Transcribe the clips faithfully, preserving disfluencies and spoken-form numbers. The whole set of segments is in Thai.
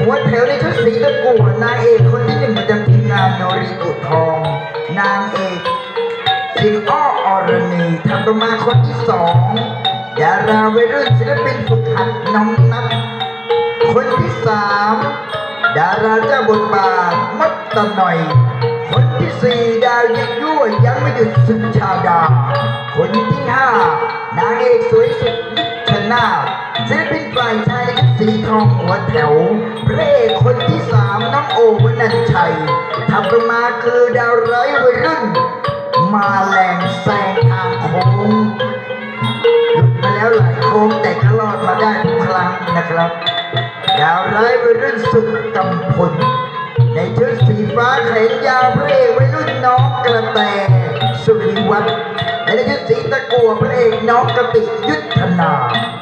หัวแถวในชุดสีตะกั่วนางเอกคนที่หนึ่งประจำทีมงานโนริกุทองนางเอกสิงอ้ออรณีทำประมาคนที่สองดาราวัยรุ่นศิลปินฝึกหัดน้องนับคนที่สามดาราเจ้าบทบาทมัดตะหน่อยคนที่สี่ดาวยิ่งยั่วยังไม่หยุดสุดชาดาคนที่ห้านางเอกสวยสุดนิชนาศิลปินฝ่ายชายในชุดสีทองหัวแถวพระเอกคนที่สามน้องโอวนันชัยทำประมาคือดาวร้ายวัยรุ่นมาแรงแซงทางโค้งหยุดมาแล้วหลายโค้งแต่ก็รอดมาได้ทุกครั้งนะครับดาวร้ายวัยรุ่นสุดกำพลในชุดสีฟ้าแขนยาวพระเอกวัยรุ่นน้องกระแตสุริวัฒน์และในชุดสีตะกั่วพระเอกน้องกติยุทธนา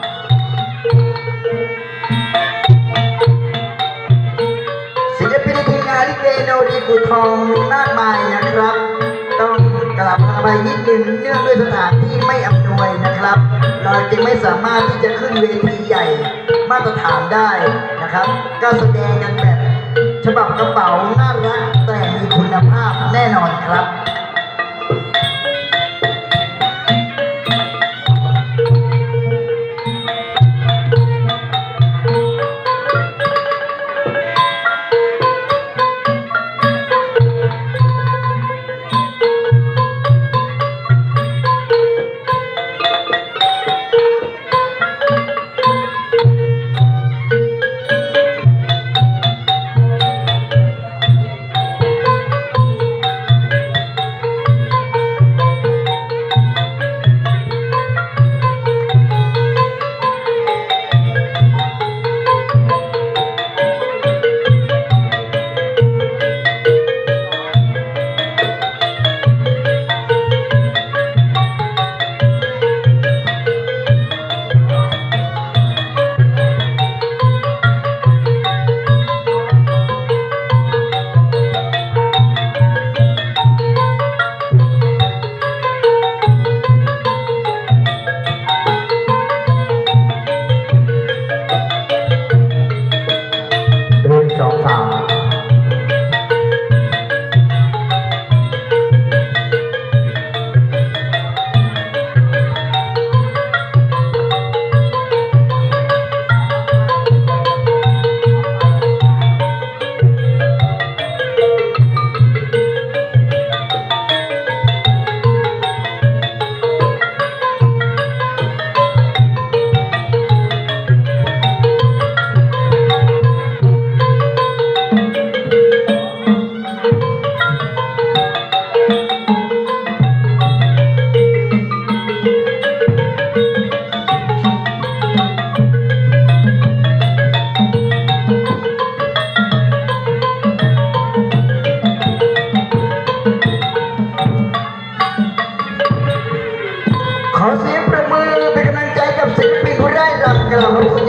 ศิลปินในทีมงานลิเกโนริกุทองมีมากมายนะครับต้องกลับอภัยนิดนึงเนื่องด้วยสถานที่ไม่อำนวยนะครับเราจึงไม่สามารถที่จะขึ้นเวทีใหญ่มาตรฐานได้นะครับก็แสดงกันแบบฉบับกระเป๋าน่ารักแต่มีคุณภาพแน่นอนครับขอเสียงประมือเป็นกำลังใจกับศิลปินผู้ได้รับกล่าวขอบคุณ